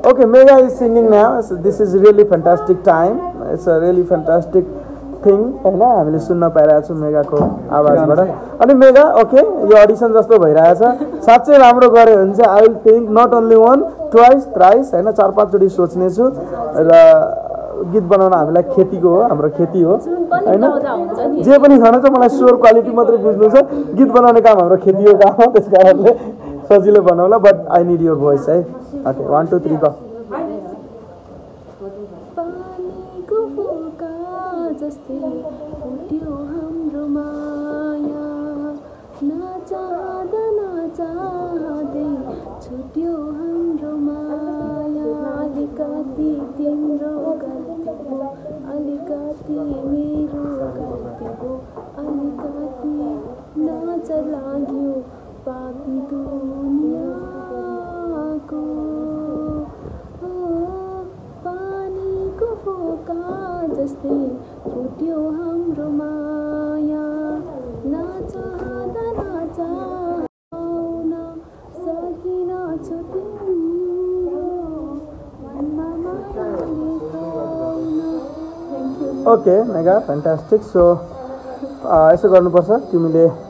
Okay, Megha is singing now. So this is really fantastic time. It's a really fantastic thing. हैन हामीले सुन्न पाइरहेको छौं मेगाको आवाजबाट. अनि मेगा ओके यो अडिसन जस्तो भइरहेछ. साच्चै राम्रो गरे भने चाहिँ I will think not only one twice thrice हैन 4-5 चोटी सोच्ने छु र गीत बनाउन हामीलाई खेतीको हो हाम्रो खेती हो हैन जे पनि छ त मलाई स्वर क्वालिटी मात्र बुझ्नु छ गीत बनाउने काम हाम्रो खेती हो काम हो त्यसकारणले सजिलो बनाउला but I need your voice है ओके 1 2 3 गो पानीको फोका जस्तै फुट्यो हाम्रो माया नचाहँदा नचाहँदै छुट्यो हाम्रो माया अलिकति तिम्रो गल्ती हो अलिकति मेरो गल्ती हो अलिकति नजर लाग्यो पापी दुनियाँको पानीको फोका जस्तै फुट्यो हाम्रो माया नचाहँदा नचाहन सकिन छु तिम्रो मनमा माया ओके मेगा फ्यान्टास्टिक सो यसो गर्नुपर्छ तिमीले